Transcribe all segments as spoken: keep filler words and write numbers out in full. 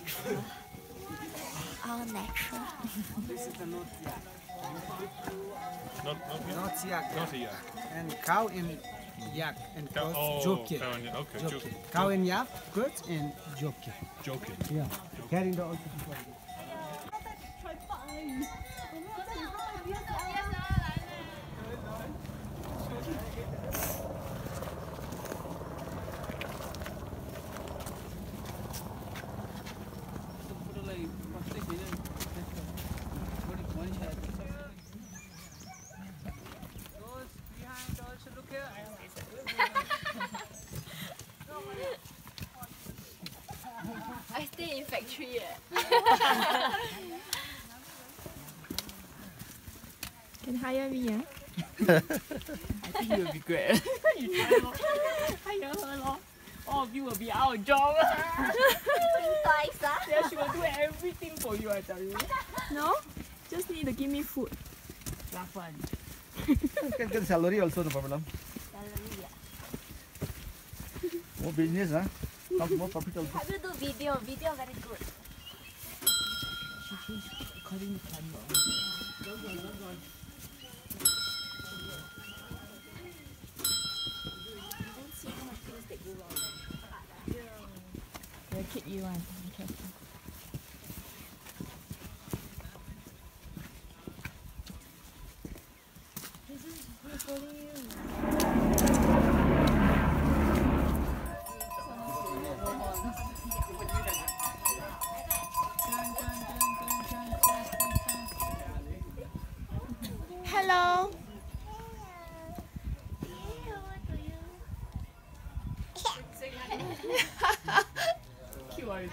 natural. All natural. This is the not yak. Not, not yet. Not yak. Not a yak. And cow and yak and Cow- goat oh, jockey. cow and yak. Okay, Jockey. jockey. Cow and yak, goat and jockey. Joking. Yeah. Carrying the old people. I stay in factory. Can hire me, yeah? I think you will be great. You try lor. Hire her lor. All of you will be out of job. Twice, ah? Yeah, she will do everything for you, I tell you. No? Just need to give me food. Laugh fun. Can get salary also, no problem. Salary, yeah. More business, huh? Not more profit also. Have you do video? Video very good. She changed according to time. Don't see how much things that go wrong. They'll kick you one. Be careful. Hello. Cute, are you?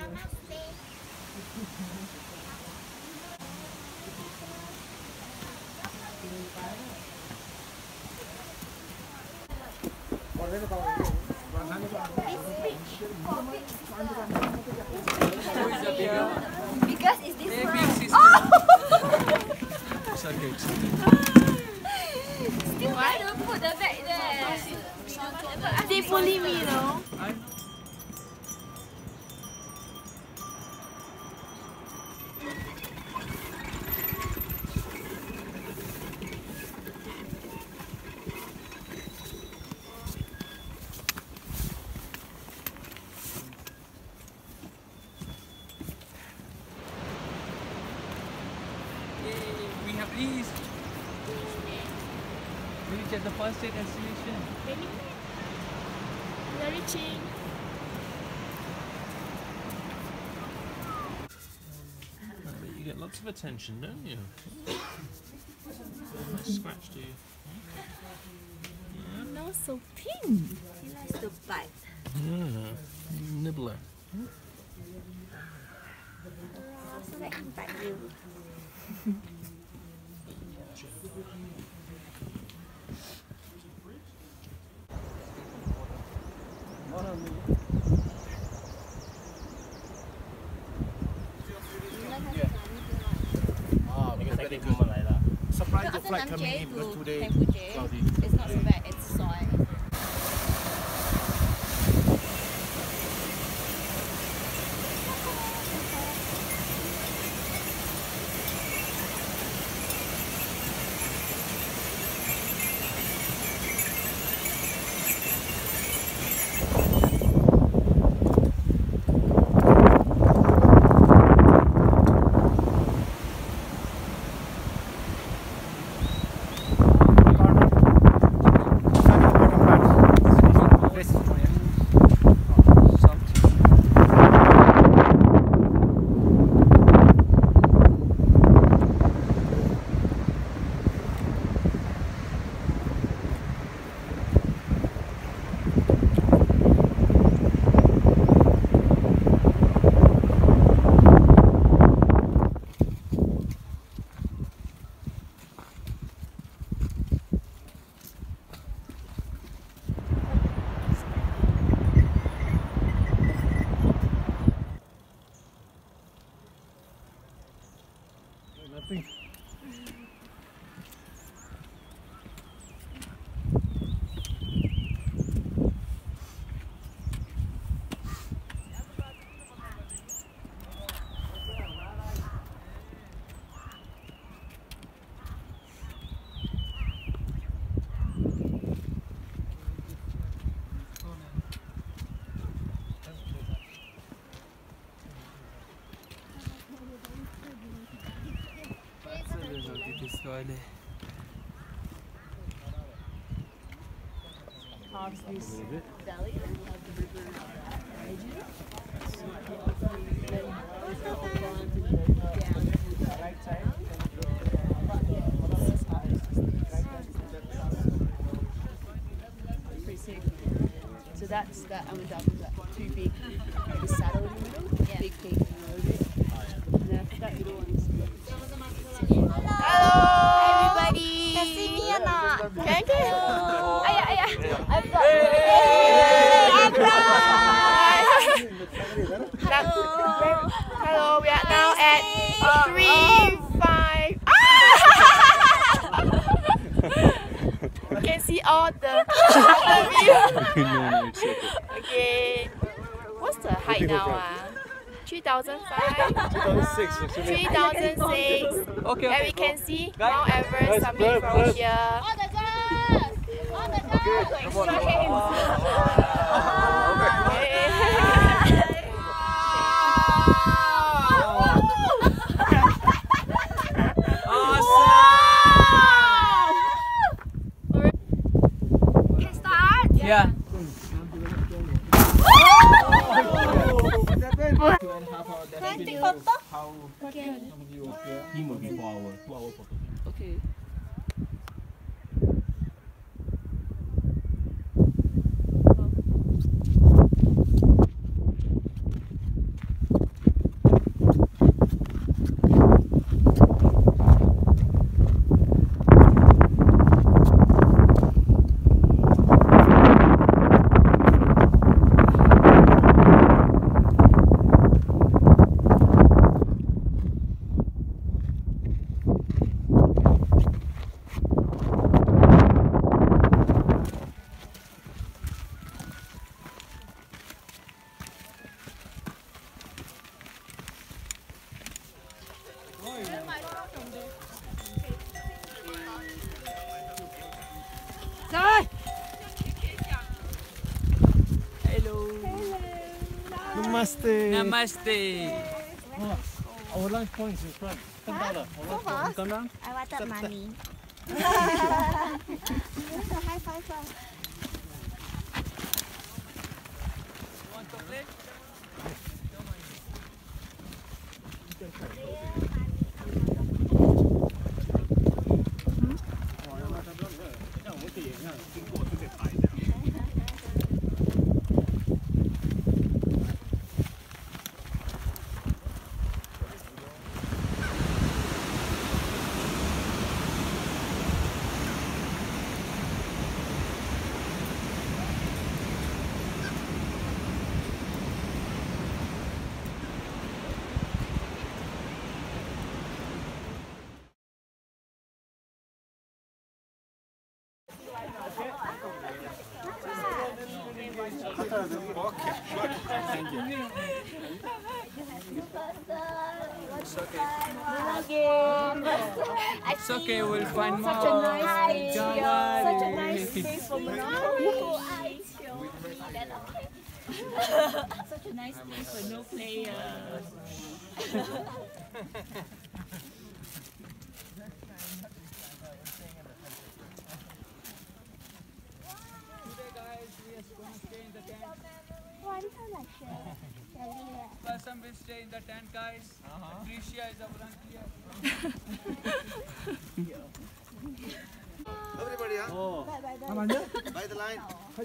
Because it's this one. It's okay. Still want to put the bag there. They bully me, you know. We have these. We reach at the first state destination. We are reaching. You get lots of attention, don't you? Nice scratch, do you? Now so pink. He likes to bite. Yeah. Nibbler. I also like to bite you. Surprise the After flight coming Namche in because to today Tempuje, cloudy. it's not so bad, it's soil. boleh. Past this valley. Right side. Pretty sick. So that's that Abu Dhabi, that two big, the saddle in the middle, Yeah. big peak in the middle. And then that little one is Hello, everybody. Can see me or not? Can can. Ayah, ayah. I've got. Hello, we are now at three five. You can see all the view. Okay, what's the height now? Ah, three thousand five. three thousand six. Okay, And we can see Mount Everest summit from here. On the glass! On the glass! Can start? Yeah. Can I take photo? Team working for hour, two hour photo. okay. Namaste. Namaste. Our lunch points in front. Ten dollar. Come down. I wanted money. High five first. Want chocolate? It's okay, we'll find more. Such a nice Don't place. worry. Such a nice place for me. Such a nice place for no players. Person will stay in the tent, guys. Tricia is our here. Everybody, huh? Oh. By the line.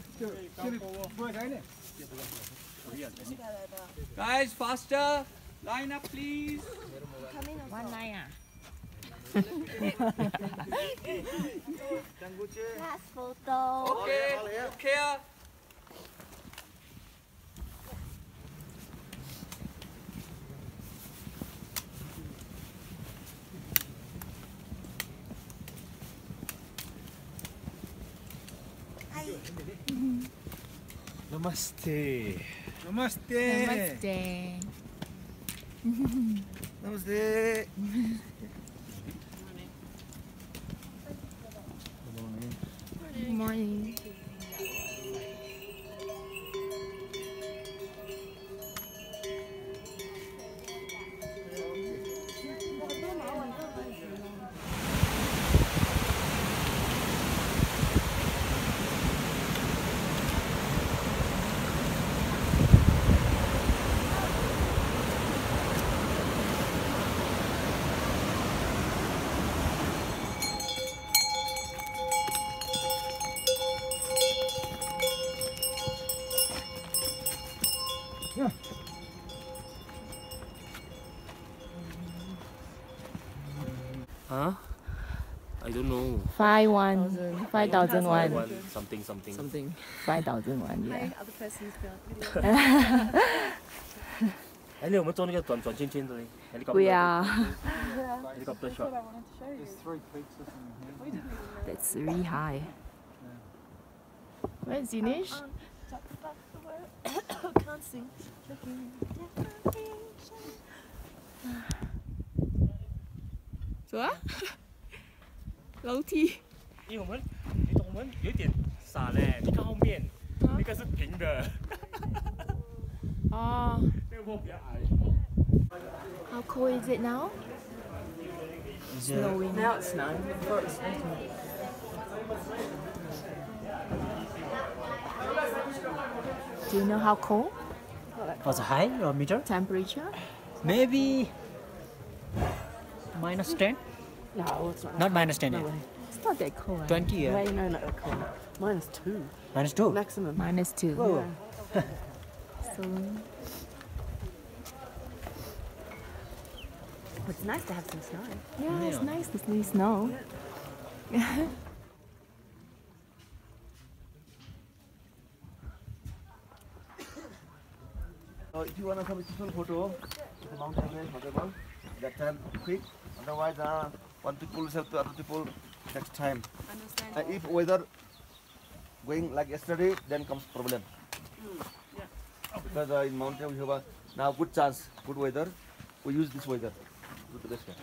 Guys, faster. Line up, please. One line ah. Last photo. Okay, look here. Namaste. Namaste. Namaste. Namaste. Good morning. Huh? I don't know. Five one. Five thousand one. One something something. Something. Five thousand one. Yeah. other person's bill. 哎，你有没有做那个转转圈圈的嘞 ？Helicopter. We are. Helicopter shot. There's three peaks or something here. That's really high. Where's Dinesh? Can't sing. 走啊！楼梯。 因为我们，你懂我们有点傻嘞，你看后面，那个是平的。 哦。 那个坡比较矮。 How cold is it now? Snowing. Now it's snowing. Before it's Do you know how cold? Was it high or meter? Temperature? Maybe minus ten? No, it's not. Not minus ten. No Yeah. way. It's not that cold. twenty. Yeah. Wait, no, not cool. Minus two. Minus two. Maximum. Minus two. Whoa. So It's nice to have some snow. yeah, it's nice to see snow. So if you want to have a beautiful photo, the mountain range, whatever, that time quick. Otherwise, uh, one people will help to other people next time. Understand? And if weather going like yesterday, then comes problem. Because uh, in mountain we have a now good chance, good weather. We use this weather. Do the best way.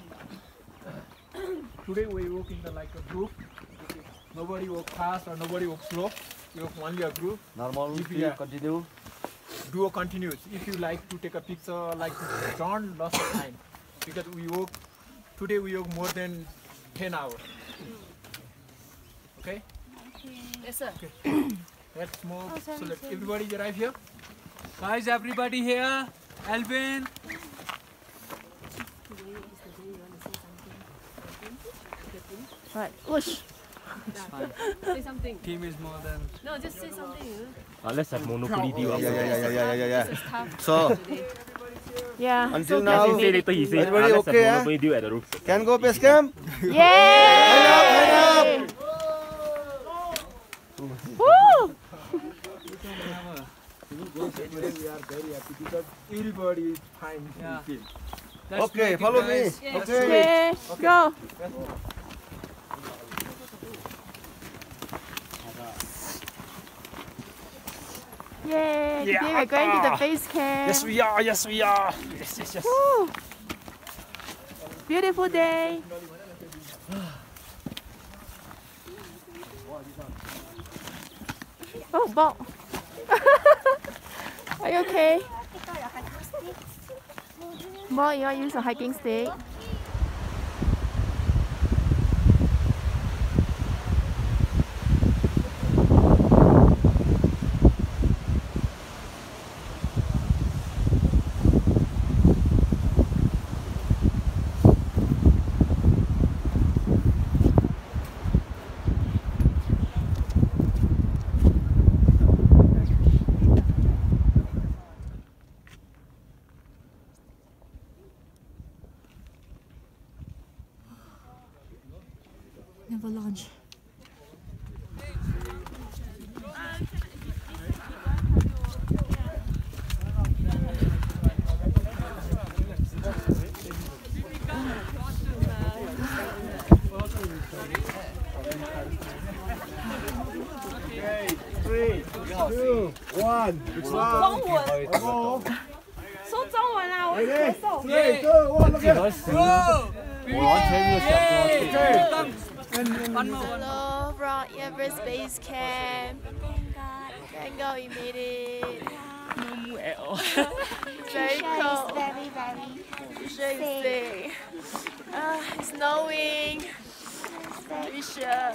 Today we walk in the like a group. Nobody walk fast or nobody walk slow. We walk only a group. Normal, If we you- continue. Duo continues. If you like to take a picture, like don't lost of time, because we walk today we walk more than ten hours. Okay. Yes, sir. Let's move. So let everybody arrive here. Guys, everybody here. Alvin. Right. Whoosh. Say something. Team is more than. No, just say something. Ah, let's have Monopoly deal. Yeah, yeah, yeah, yeah, yeah, yeah, yeah. This is tough So today. Yeah. until As now, he say later, he say, ah, Everybody let's have okay, eh? Monopoly deal at the roof. can go base camp. Yay! Line up, Woo! We are very happy because everybody is fine. Yeah. in team. Let's Okay, make it, follow me. guys. Okay. Okay, go. Yay! Today we're going to the base camp. Yes, we are. Yes, we are. Yes, yes, yes. Woo! Beautiful day. Oh, Bob. Are you okay? Bob, you want to use a hiking stick? Never launch. Three, two, one. Wow. 说中文啦，我会咳嗽。 Three, two, one. Okay. Go! 我完全没有想过。 One more, one more. Hello from Everest Base Camp. Thank God we made it. No at all. Very cold. Very, very Sure it's sick. Uh, it's snowing. Very sure.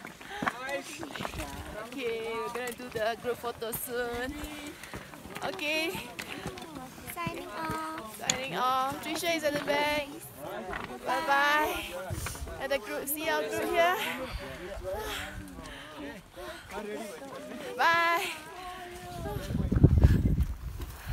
Okay, we're gonna do the group photo soon. Okay, signing off. signing off. Trisha is at the back. Bye bye. And the group, see our group here. Bye.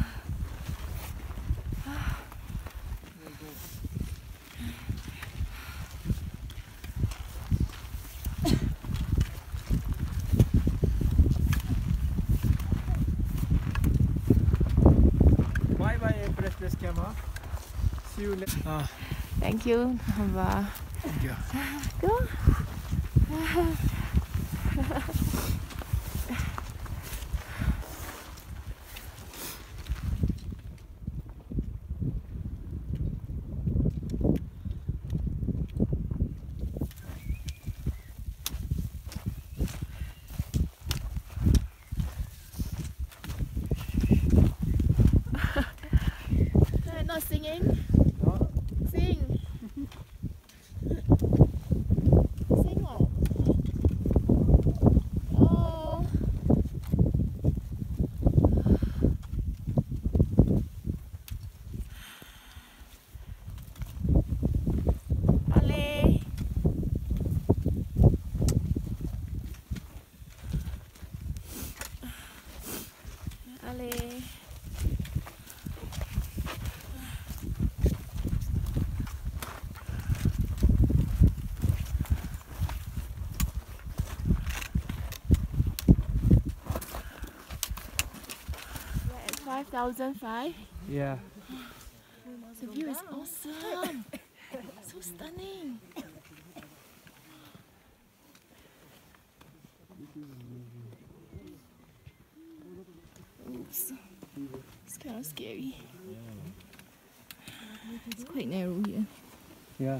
camera. See you later. Uh, Thank you. Hava. thank you. Go. Not singing. Sing. Sing all. Oh. Ale. Ale. five thousand five. Yeah. The view is awesome. So stunning. Oops. It's kind of scary. It's quite narrow here. Yeah.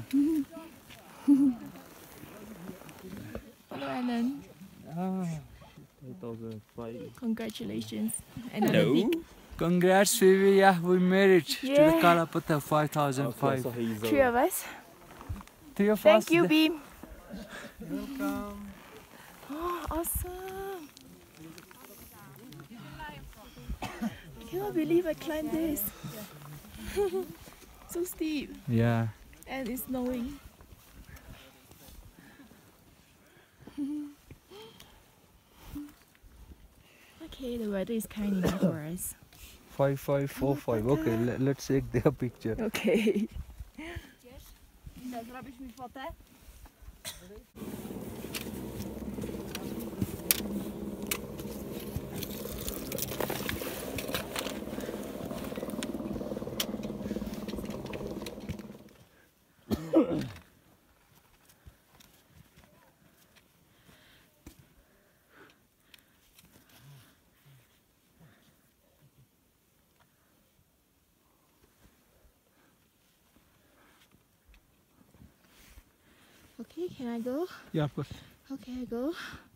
Hello, Alan. Ah. eight thousand five. Congratulations. Another big. Congrats, Phoebe. Yeah, we made it to Yeah. the Kalapata five thousand five. Three of us. Three of us. Thank you, Beam. Welcome. Oh, awesome. I cannot believe I climbed this. So steep. Yeah. And it's snowing. Okay, the weather is kind enough for us. Five five four five. Okay, let, let's take their picture. Okay. Zrobisz mi fotę? Okay, can I go? Yeah, of course. Okay, I go.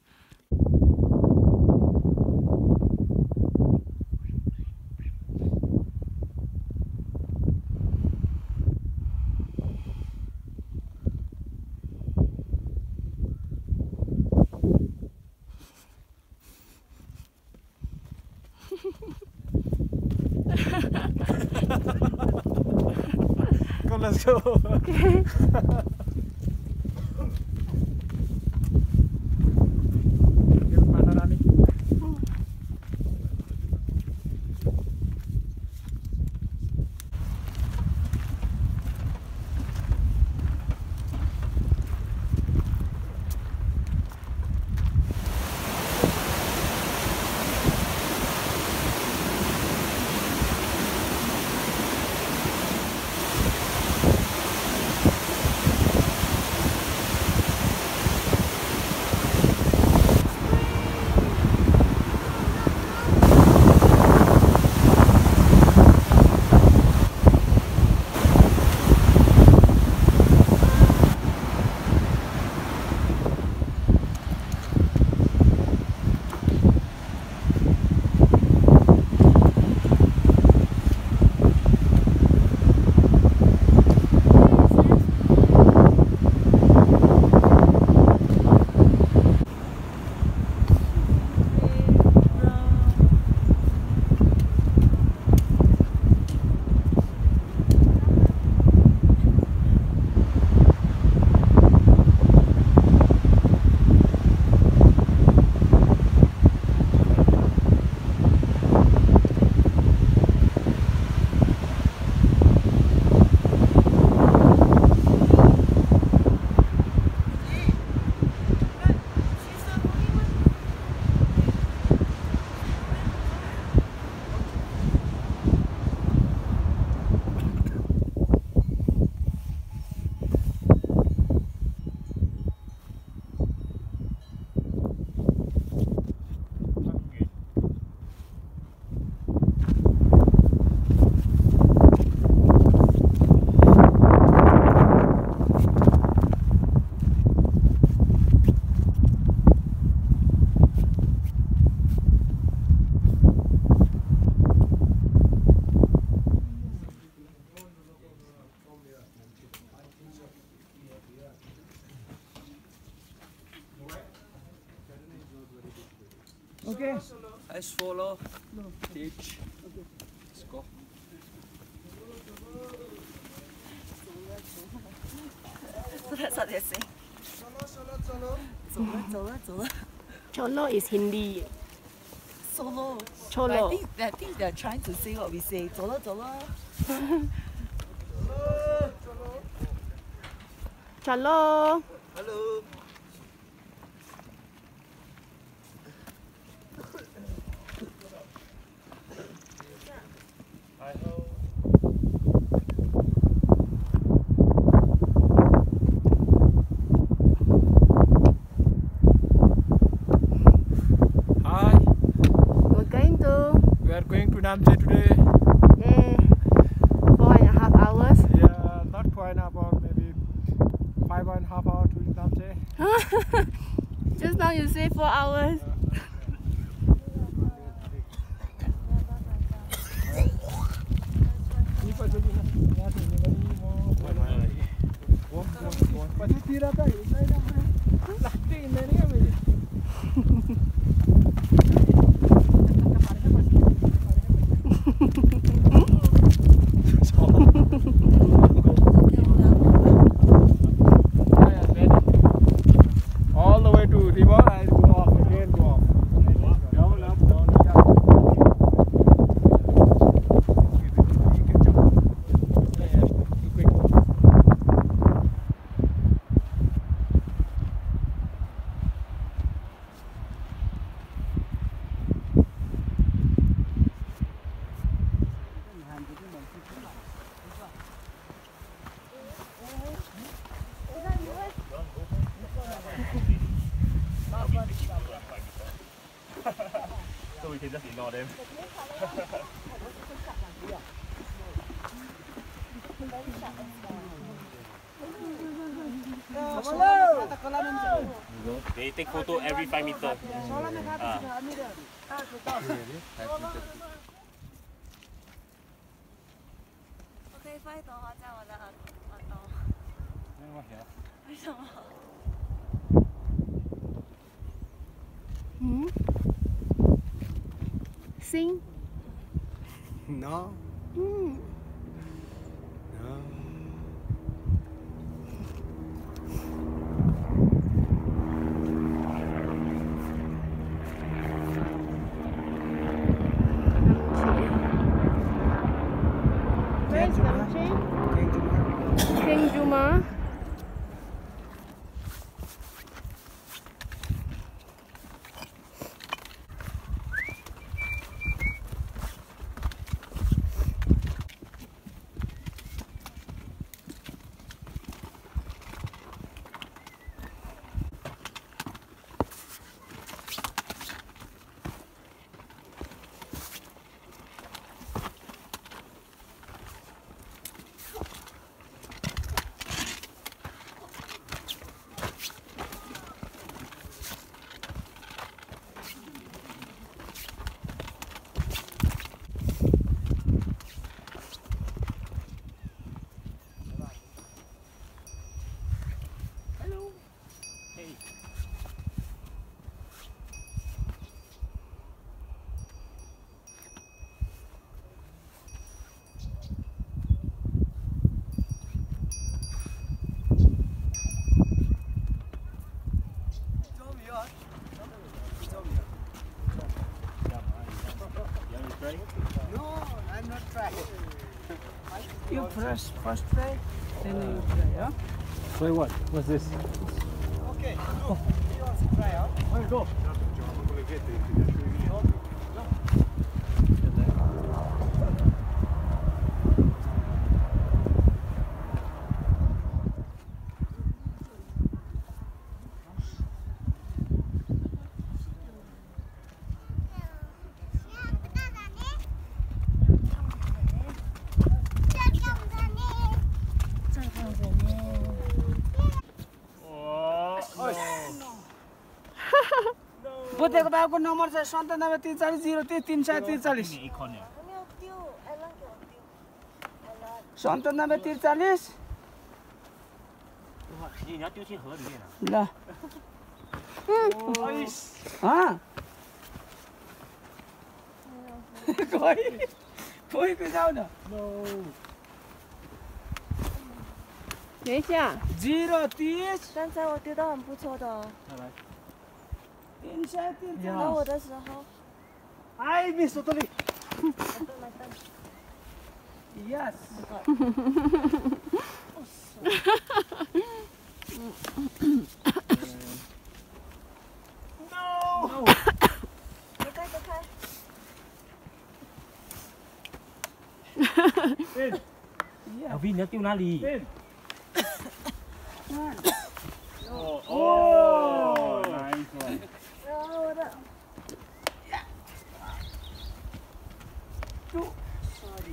Come, let's go. Okay. Panoramic. Let's follow. Teach. Let's go. 走了走了行。走了走了走了。 Cholo is Hindi. Solo. Cholo. I think, I think they're trying to say what we say. 走了走了。 Cholo. Hello. Hi. We're going to We are going to Namche today. yeah, four and a half hours. Yeah, not four and a half hours, maybe five and a half hours to Namche. Just now you say four hours. All the way to river, I go off again, go off. Down, up, down, down. You can jump. Yeah, quick. So we can just ignore them. They take photo every five meters. Ah. 我可以放一朵花在我的耳耳朵。为什么？ Hmm? Sing. No. Hmm. No. Where is Namche? Kengjuma. No, I'm not trying. You press first try, then you try, yeah? Wait, what? What's this? Okay, look. You also try, huh? Where go? बुझेको बाबुको number चाहिँ सन्तानब्बे त्रिचालिस zero तिस तिन सय त्रिचालिस सन्तानब्बे त्रिचालिस ल 可以，可以可以这的。No。 等一下。 Zero this。 刚才我丢到很不错的哦。 来。等一下，等一下。 找我的时候。 I miss totally. Yes. No. 走开走开。 Alvin 你要丢哪里？ 哦哦 ，nice one。 然后我的。 Sorry.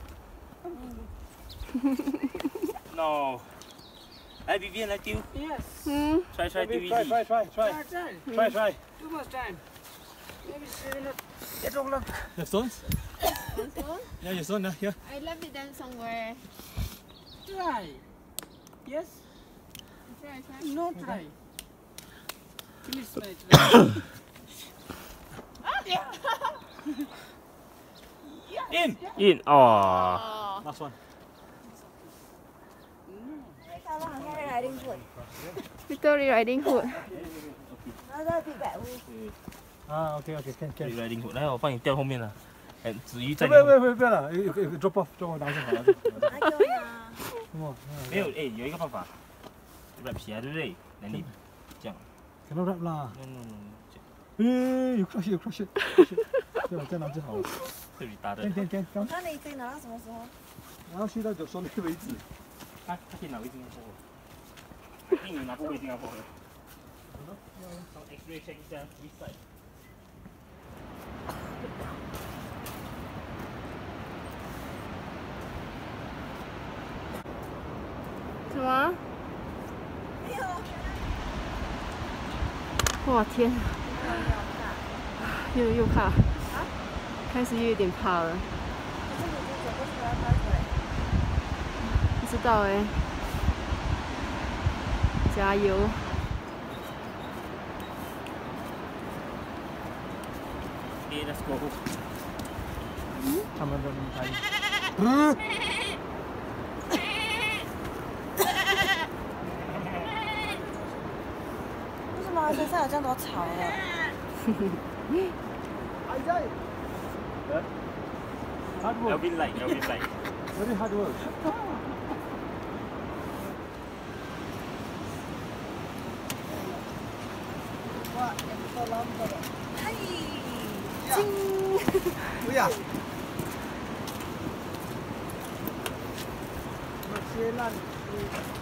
No。来 ，Vivian 来丢。 Yes. 嗯。 Try try 丢一 Try try try try try try. Too much time. Maybe seven. Get on up. Your stones? Yeah, your stone. Here. I left it then somewhere. Try. Yes. Try, try. No try. Please try. Try. In in 哦。 Last one. Riding hood. Victory riding hood. 然后再比百物。 啊 ，OK OK， 看看。 riding hood， 来我帮你吊后面了。哎，子瑜在。 不要不要不要不要了，drop off drop off 拿就好了。 还给我拿。 没有，哎，有一个办法 ，wrap 起来，对不对？那你这样。 Cannot wrap 啦。 No no no。 哎，有 crush 有 crush。对了，这样拿就好了。 这里搭的。 看看看我看你可以拿到什么时候？ 然后去到九手那个为止。 他他可以拿围巾要破盒。一定你拿不围巾要破盒。从 X-ray check 一下 which side。 什么？哇天！又又怕，开始又有点怕了。不知道哎，加油！ Okay, let's go. 他们的拍。 为什么身上有这样多草的？ 还在。Hard work. Alvin like, Alvin like. Very hard work. Wah, yang kolam tu. Hai. Cing. Oh ya. Masih lan.